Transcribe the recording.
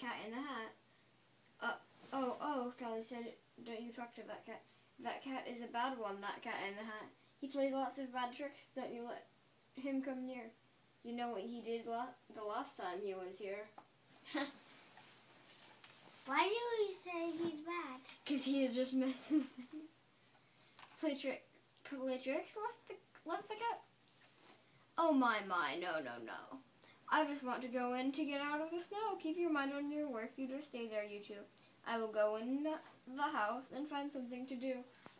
Cat in the Hat. Sally said, don't you talk to that cat. That cat is a bad one, that Cat in the Hat. He plays lots of bad tricks. Don't you let him come near. You know what he did the last time he was here. Why do you say he's bad? Because he just messes play tricks, left the cat? Oh my, no. I just want to go in to get out of the snow. Keep your mind on your work. You just stay there, you two. I will go in the house and find something to do.